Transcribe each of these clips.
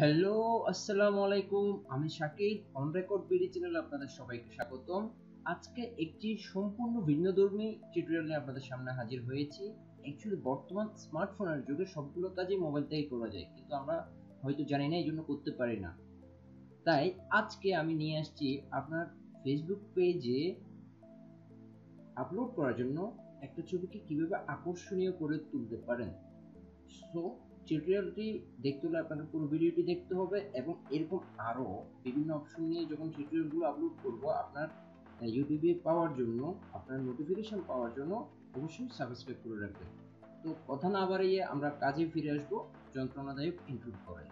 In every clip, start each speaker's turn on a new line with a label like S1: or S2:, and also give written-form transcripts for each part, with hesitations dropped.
S1: Hello, আসসালামু আলাইকুম। আমি শাকিব, অন রেকর্ড বিডি চ্যানেলে আপনাদের সবাইকে স্বাগতম। আজকে একটি সম্পূর্ণ ভিন্নধর্মী টিউটোরিয়াল নিয়ে আপনাদের সামনে হাজির হয়েছি। অ্যাকচুয়ালি বর্তমান স্মার্টফোনের যুগে সবগুলো কাজই মোবাইল থেকেই করা যায়, কিন্তু আমরা হয়তো জানি না, এই জন্য করতে পারি না। তাই আজকে আমি নিয়ে আসছি আপনার ফেসবুক পেজে আপলোড করার জন্য একটা ছবিকে কিভাবে আকর্ষণীয় করে তুলতে পারেন। সো টিউটোরিয়ালটি দেখতে হলে আপনাদের পুরো ভিডিওটি দেখতে হবে, এবং এরকম আরও বিভিন্ন অপশন নিয়ে যখন টিউটোরিয়ালগুলো আপলোড করব আপনার ইউটিউবে পাওয়ার জন্য, আপনার নোটিফিকেশন পাওয়ার জন্য অবশ্যই সাবস্ক্রাইব করে রাখবেন। তো কথা না বাড়িয়ে আমরা কাজে ফিরে আসবো যন্ত্রণাদায়ক ইন্ট্রো করে।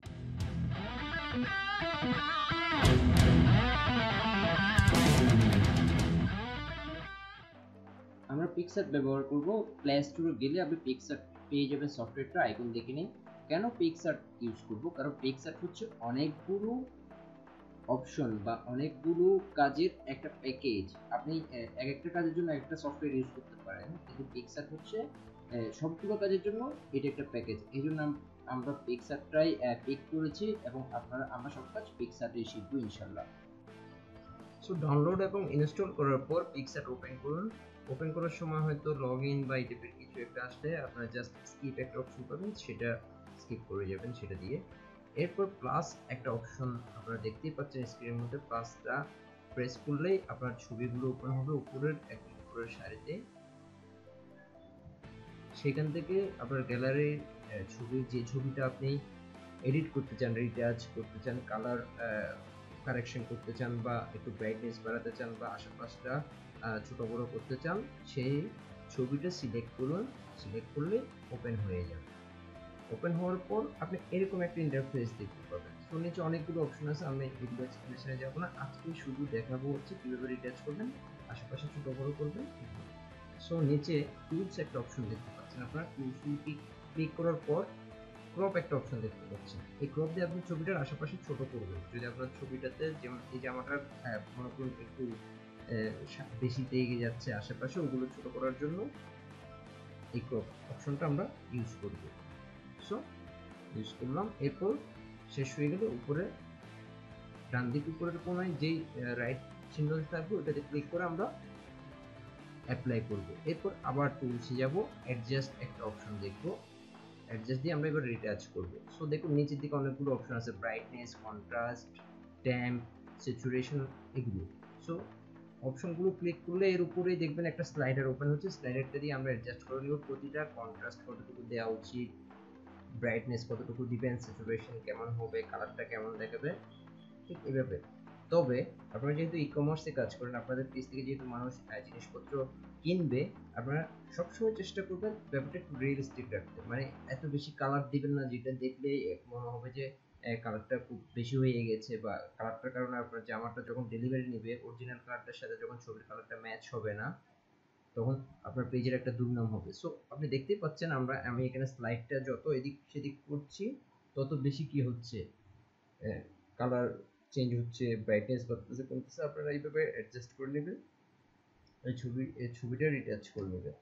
S1: আমরা পিক্সার্ট ব্যবহার করব। প্লে স্টোরে গেলে আপনি পিক্সার্ট পেয়ে যাবেন, সফটওয়্যারটা আইকন দেখে নিন। কেন পিক্সার্ট ইউজ করব? কারণ পিক্সার্ট হচ্ছে অনেকগুলো অপশন বা অনেকগুলো কাজের একটা প্যাকেজ। আপনি এক একটা কাজের জন্য একটা সফটওয়্যার ইউজ করতে পারেন, কিন্তু পিক্সার্ট হচ্ছে সবগুলো কাজের জন্য এটা একটা প্যাকেজ। এই জন্য আমরা পিক্সার্টটাই পিক করেছি, এবং আমরা সব কাজ পিক্সার্টে শিখবো ইনশাল্লাহ। সো ডাউনলোড এবং ইনস্টল করার পর পিক্সার্ট ওপেন করুন। ওপেন করার সময় হয়তো লগ ইন বা এই টাইপের কিছু একটা আসলে আপনারা জাস্ট স্কিপ একটা অপশন পাবেন, সেটা স্কিপ করে যাবেন সেটা দিয়ে। এরপর প্লাস একটা অপশন আপনারা দেখতেই পাচ্ছেন স্ক্রিনের মধ্যে, প্লাসটা প্রেস করলেই আপনার ছবিগুলো ওপেন হবে উপরের একদম উপরের সারিতে। সেখান থেকে আপনার গ্যালারির ছবির যে ছবিটা আপনি এডিট করতে চান, রিটাচ করতে চান, কালার কারেকশন করতে চান, বা একটু ব্রাইটনেস বাড়াতে চান, বা আশেপাশটা ছোট বড় করতে চান, সেই ছবিটা সিলেক্ট করুন। সিলেক্ট করলে ওপেন হয়ে যাবে। ওপেন হওয়ার পর আপনি এরকম একটা ইন্টারফেস দেখতে পাবেন। তো নিচে অনেকগুলো অপশন আছে, আমি এগুলো এক্সপ্লেনেশনে যাব না। আজকে শুধু দেখাবো হচ্ছে কিভাবে রিটাচ করবেন, আশেপাশে ছোট বড় করবেন। সো নিচে টুলস একটা অপশন দেখতে পাচ্ছেন, আপনারা টুলস ক্লিক করার পর ক্রপ একটা অপশন দেখতে পাচ্ছেন। এই ক্রপ দিয়ে আপনি ছবিটার আশেপাশে ছোট করবেন। যদি আপনার ছবিটাতে যেমন এই জামাটার মনে করুন একটু বেশি তেগে যাচ্ছে আশেপাশে, ওগুলো ছোট করার জন্য এই ক্রপ অপশনটা আমরা ইউজ করব। সো ইউজ করলাম। এরপর শেষ হয়ে গেলে উপরে ডান দিক উপরের কোনায় যেই রাইট চিহ্ন থাকবে ওটাতে ক্লিক করে আমরা অ্যাপ্লাই করব। এরপর আবার টুলসে যাব, অ্যাডজাস্ট একটা অপশন দেখব। অ্যাডজাস্ট দিয়ে আমরা এবার রিটাচ করব। সো দেখুন নিচের দিকে অনেকগুলো অপশন আছে, ব্রাইটনেস, কন্ট্রাস্ট, ট্যাম্প, স্যাচুরেশন, এগুলো। সো অপশনগুলো ক্লিক করলে এর উপরেই দেখবেন একটা স্লাইডার ওপেন হচ্ছে। স্লাইডারটা দিয়ে আমরা অ্যাডজাস্ট করে নিব প্রতিটা, কন্ট্রাস্ট কতটুকু দেওয়া উচিত, ব্রাইটনেস কতটুকু দিবেন, স্যাচুরেশন কেমন হবে, কালারটা কেমন দেখাবে, ঠিক এভাবে। তবে আপনারা যেহেতু ই কমার্সে কাজ করেন, আপনাদের পেজ থেকে যেহেতু মানুষ জিনিসপত্র কিনবে, আপনারা সবসময় চেষ্টা করবেন ব্যাপারটা একটু রিয়েলিস্টিক রাখতে। মানে এত বেশি কালার দিবেন না যেটা দেখলে মনে হবে যে কালারটা খুব বেশি হয়ে গেছে, বা কালারটার কারণে আপনার জামাটা যখন ডেলিভারি নেবে অরিজিনাল কালারটার সাথে যখন ছবির কালারটা ম্যাচ হবে না, তখন আপনার পেজের একটা দুর্নাম হবে। সো আপনি দেখতেই পাচ্ছেন আমি এখানে স্লাইডটা যত এদিক সেদিক করছি তত বেশি কি হচ্ছে, কালার চেঞ্জ হচ্ছে, ব্রাইটনেস বাড়তেছে কমতেছে। আপনারা এইভাবে অ্যাডজাস্ট করে নেবেন, এই ছবিটা রিটাচ করে নেবেন।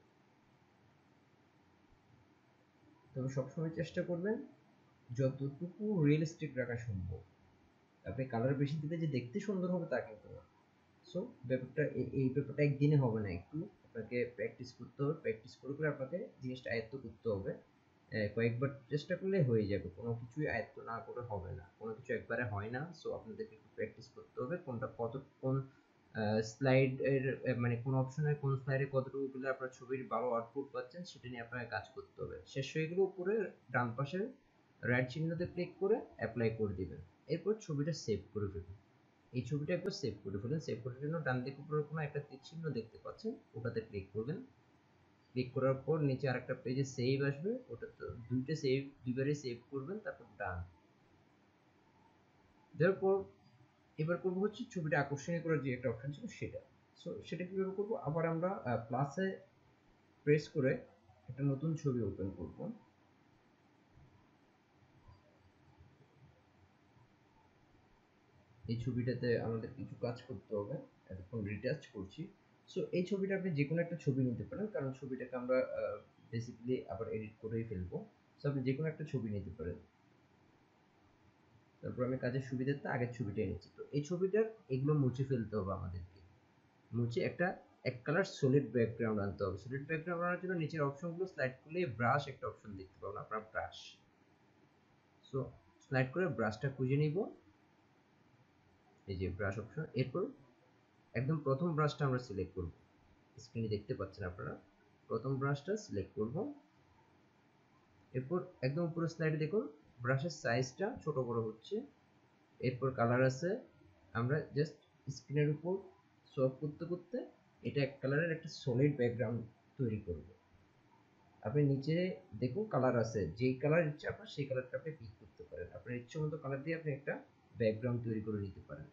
S1: তবে সবসময় চেষ্টা করবেন যতটুকু রিয়েলিস্টিক রাখা সম্ভব। আপনি কালার বেশি দিলে যে দেখতে সুন্দর হবে তা কিন্তু না। সো ব্যাপারটা এই ব্যাপারটা একদিনে হবে না, একটু আপনাকে প্র্যাকটিস করতে হবে। প্র্যাকটিস করে করে আপনাকে জিনিসটা আয়ত্ত করতে হবে। কয়েকবার চেষ্টা করলে হয়ে যাবে, কোনো কিছুই আয়ত্ত না করে হবে না, কোনো কিছু একবারে হয় না। সো আপনাদেরকে একটু প্র্যাকটিস করতে হবে, কোনটা কোন স্লাইড এর মানে কোন অপশনের কোন স্লাইডে কতটুকু গেলে আপনার ছবির ভালো আউটপুট পাচ্ছেন সেটা নিয়ে আপনাকে কাজ করতে হবে। শেষ হয়ে গেলে উপরে ডান পাশে রাইট চিহ্নতে ক্লিক করে অ্যাপ্লাই করে দিবেন। এরপর ছবিটা সেভ করে ফেলুন। এই ছবিটা একবার সেভ করে ফেলুন। সেভ করার জন্য ডান দিকে উপরে কোনো একটা তীর চিহ্ন দেখতে পাচ্ছেন, ওটাতে ক্লিক করবেন। ক্লিক করার পর নিচে আরেকটা পেজে সেভ আসবে, ওটা তো দুইটা সেভ, দুইবারে সেভ করবেন, তারপর ডান দেওয়ার পর এবার করবো হচ্ছে ছবিটা আকর্ষণীয় করার যে একটা অপশন ছিল সেটা। সো সেটা কিভাবে করবো, আবার আমরা প্লাসে প্রেস করে একটা নতুন ছবি ওপেন করব। এই ছবিটাতে আমাদের কিছু কাজ করতে হবে, এতক্ষণ রিটাচ করছি। সো এই ছবিটা আপনি যে কোনো একটা ছবি নিতে পারেন, কারণ ছবিটাকে আমরা বেসিক্যালি আবার এডিট করেই ফেলবো। সো আপনি যে কোনো একটা ছবি নিতে পারেন। তারপর আমি কাজের সুবিধার্থে আগের ছবিটা এনেছি। তো এই ছবিটার এগুলো মুছে ফেলতে হবে আমাদেরকে, মুছে একটা এক কালার সলিড ব্যাকগ্রাউন্ড আনতে হবে। সলিড ব্যাকগ্রাউন্ড আনার জন্য নিচের অপশনগুলো স্লাইড করলে ব্রাশ একটা অপশন দেখতে পাবেন আপনার, ব্রাশ। সো স্লাইড করে ব্রাশটা খুঁজে নিব, এই যে ব্রাশ অপশন। এরপর একদম প্রথম ব্রাশটা আমরা সিলেক্ট করব, স্ক্রিনে দেখতে পাচ্ছেন আপনারা। প্রথম ব্রাশটা সিলেক্ট করব। এরপর একদম উপরে স্লাইডে দেখুন ব্রাশের সাইজটা ছোট বড় হচ্ছে। এরপর কালার আছে, আমরা জাস্ট স্ক্রিনের উপর সোয়াপ করতে করতে এটা এক কালারের একটা সলিড ব্যাকগ্রাউন্ড তৈরি করব। আপনি নিচে দেখুন কালার আছে, যেই কালার ইচ্ছে আপনার সেই কালারটা আপনি পিক করতে পারেন। আপনার ইচ্ছে মতো কালার দিয়ে আপনি একটা ব্যাকগ্রাউন্ড তৈরি করে নিতে পারেন।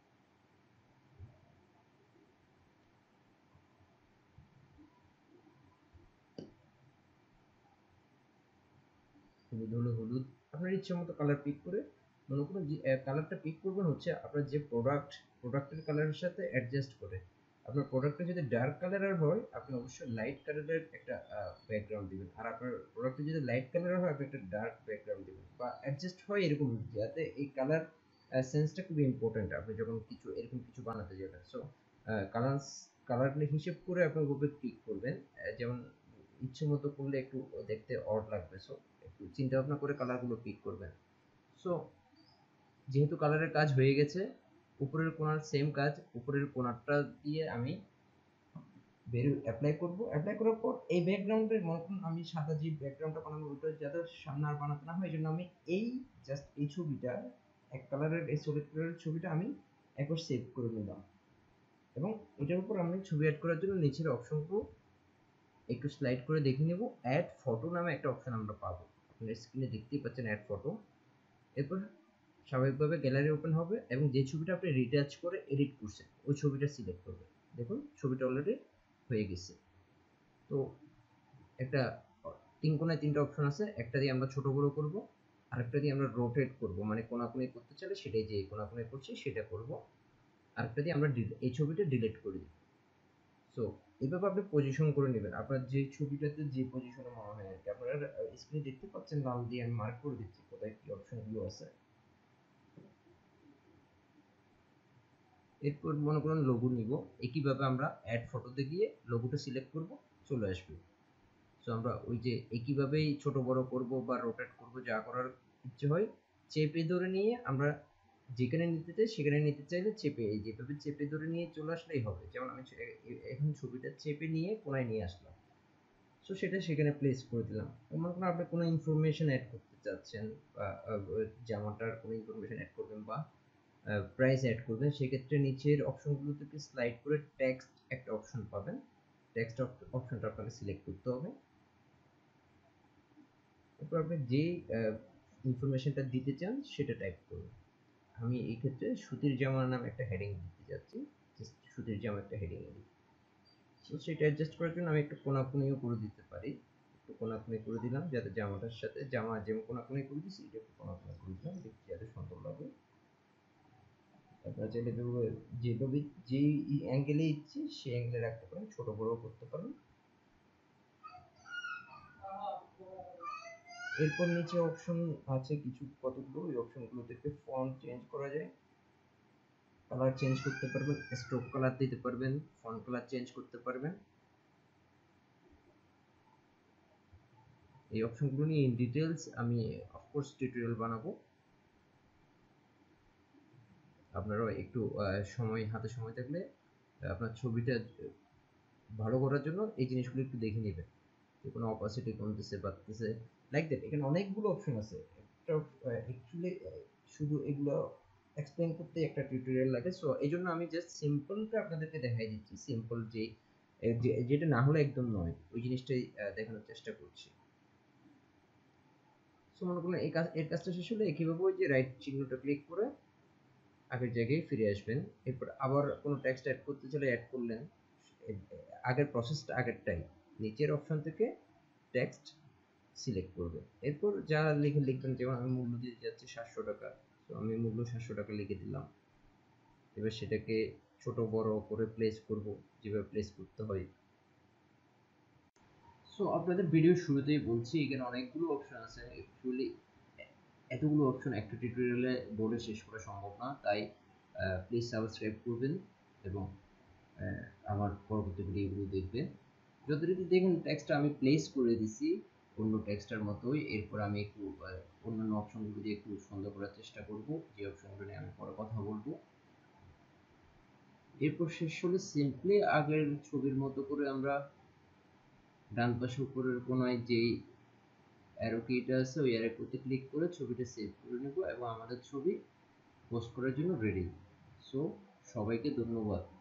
S1: হলুদ হলো হলুদ, আপনার ইচ্ছে মতো কালার পিক করে, মনে করুন যে কালারটা পিক করবেন হচ্ছে আপনার যে প্রোডাক্টের কালারের সাথে অ্যাডজাস্ট করে। আপনার প্রোডাক্টটা যদি ডার্ক কালারের হয় আপনি অবশ্যই লাইট কালারের একটা ব্যাকগ্রাউন্ড দিবেন, আর আপনার প্রোডাক্টটা যদি লাইট কালারের হয় আপনি একটা ডার্ক ব্যাকগ্রাউন্ড দিবেন, বা অ্যাডজাস্ট হয় এরকম, যাতে এই কালার সেন্সটা খুবই ইম্পর্টেন্ট আপনি যখন কিছু এরকম কিছু বানাতে যাবেন। সো কালার কালারগুলো হিসেব করে আপনি ওভাবে পিক করবেন। যেমন ইচ্ছে মতো করলে একটু দেখতে অড লাগবে, সো একটু চিন্তা ভাবনা করে কালারগুলো পিক করবেন। সো যেহেতু কালারের কাজ হয়ে গেছে, উপরের কোণার সেম কাজ, উপরের কোণারটা দিয়ে আমি অ্যাপ্লাই করব। অ্যাপ্লাই করার পর এই ব্যাকগ্রাউন্ডের মতন আমি সাদা যে ব্যাকগ্রাউন্ডটা বানাবো ওটা যাতে সামনে আর বানাতে না হয়, এই জন্য আমি এই জাস্ট এই ছবিটা এক কালারের এই সলিড কালারের ছবিটা আমি একবার সেভ করে নিলাম, এবং এটার উপর আমি ছবি অ্যাড করার জন্য নিচের অপশনগুলো একটু স্লাইড করে দেখে নেব। অ্যাড ফটো নামে একটা অপশন আমরা পাবো, আপনার স্ক্রিনে দেখতেই পাচ্ছেন অ্যাড ফটো। এরপর স্বাভাবিকভাবে গ্যালারি ওপেন হবে এবং যে ছবিটা আপনি রিটাচ করে এডিট করছেন ওই ছবিটা সিলেক্ট করবেন। দেখুন ছবিটা অলরেডি হয়ে গেছে। তো একটা তিন কোণায় তিনটা অপশন আছে, একটা দিয়ে আমরা ছোট বড় করব, আরেকটা দিয়ে আমরা রোটেট করব, মানে কোনাকুনি করতে চাইলে সেটাই, যে কোনাকুনি করছি সেটা করব, আরেকটা দিয়ে আমরা এই ছবিটা ডিলিট করে দিই। সো এইভাবে আপনি পজিশন করে নেবেন আপনার যে ছবিটাতে যে পজিশনে মনে হয় আর কি। আপনারা স্ক্রিনে দেখতে পাচ্ছেন লাল দিয়ে আমি মার্ক করে দিচ্ছি কোথায় কি অপশনগুলো আছে। এরপর মনে করুন লোগো নিব, একইভাবে আমরা অ্যাড ফটোতে গিয়ে লোগোটা সিলেক্ট করব, চলে আসবে। সো আমরা ওই যে একইভাবেই ছোট বড় করব বা রোটেট করব, যা করার ইচ্ছে হয় চেপে ধরে নিয়ে আমরা যেখানে নিতে চাই সেখানে নিতে চাইলে চেপে, এই যেভাবে চেপে ধরে নিয়ে চলে আসলেই হবে। যেমন আমি এখন ছবিটা চেপে নিয়ে কোনায় নিয়ে আসলাম, সো সেটা সেখানে প্লেস করে দিলাম। মনে করুন আপনি কোনো ইনফরমেশন অ্যাড করতে চাচ্ছেন, বা জামাটার কোনো ইনফরমেশন অ্যাড করবেন বা প্রাইস অ্যাড করবেন, সেক্ষেত্রে নিচের অপশনগুলো থেকে স্লাইড করে টেক্সট একটা অপশন পাবেন, টেক্সট অপশনটা আপনাকে সিলেক্ট করতে হবে। তারপর আপনি যে ইনফরমেশনটা দিতে চান সেটা টাইপ করুন। আমি এই ক্ষেত্রে সুতির জামার নামে একটা হেডিং দিতে যাচ্ছি, সুতির জামা একটা হেডিং দিই। সো সেটা অ্যাডজাস্ট করার জন্য আমি একটু কোনাকুনিও করে দিতে পারি, একটু কোনাকুনি করে দিলাম যাতে জামাটার সাথে জামা যেমন কোনাকুনি করে দিচ্ছি এটা একটু কোনাকুনি করে দিলাম, দেখতে যাতে সুন্দর লাগে। আপনারা চাইলে যেভাবে যেই অ্যাঙ্গেলে ইচ্ছে সেই অ্যাঙ্গেলে রাখতে পারেন, ছোট বড় করতে পারেন। এরপর নিচে অপশন আছে কিছু কতগুলো, ওই অপশনগুলো থেকে ফন্ট চেঞ্জ করা যায়, কালার চেঞ্জ করতে পারবেন, স্ট্রোক কালার দিতে পারবেন, ফন্ট কালার চেঞ্জ করতে পারবেন। এই অপশনগুলো নিয়ে ইন ডিটেলস আমি অফকোর্স টিউটোরিয়াল বানাবো। আপনারাও একটু হাতে সময় থাকলে আপনার ছবিটা ভালো করার জন্য এই জিনিসগুলো একটু দেখে নেবেন, যে কোনো অপাসিটি কমতেছে বাড়তেছে, লাইক দ্যাট। এখানে অনেকগুলো অপশন আছে, একটা অ্যাকচুয়ালি শুধু এগুলো এক্সপ্লেইন করতে একটা টিউটোরিয়াল লাগে। সো এই জন্য আমি জাস্ট সিম্পলটা আপনাদেরকে দেখাই দিচ্ছি, সিম্পল যেটা না হলে একদম নয় ওই জিনিসটাই দেখানোর চেষ্টা করছি। সো মনে করুন এর কাজটা শেষ হলে একইভাবে ওই যে রাইট চিহ্নটা ক্লিক করে আগের জায়গায় ফিরে আসবেন। এরপর আবার কোনো টেক্সট অ্যাড করতে চাইলে অ্যাড করলেন, আগের প্রসেসটা আগেরটাই, নিচের অপশন থেকে টেক্সট সিলেক্ট করবেন। এরপর যা লিখবেন, যেমন আমি মূল্য দিতে যাচ্ছি 700 টাকা, তো আমি মূল্য 700 টাকা লিখে দিলাম। এবার সেটাকে ছোট বড় করে প্লেস করব যেভাবে প্লেস করতে হয়। সো আপনাদের ভিডিও শুরুতেই বলছি এখানে অনেকগুলো অপশন আছে, অ্যাকচুয়ালি এতগুলো অপশন একটা টিউটোরিয়ালে বলে শেষ করা সম্ভব না, তাই প্লিজ সাবস্ক্রাইব করবেন এবং আমার পরবর্তী ভিডিওগুলো দেখবেন। যতটুকু দেখুন টেক্সটটা আমি প্লেস করে দিছি অন্য টেক্সটার মতোই, এরপর আমি একটু অন্যান্য অপশনগুলো দিয়ে একটু সুন্দর করার চেষ্টা করব, যে অপশনগুলো নিয়ে আমি পরে কথা বলবো। এরপর শেষ হলে সিম্পলি আগের ছবির মতো করে আমরা ডান পাশে উপরের কোনায় যেই অ্যারো কিটা আছে ওই অ্যারো কিতে ক্লিক করে ছবিটা সেভ করে নেব এবং আমাদের ছবি পোস্ট করার জন্য রেডি। সো সবাইকে ধন্যবাদ।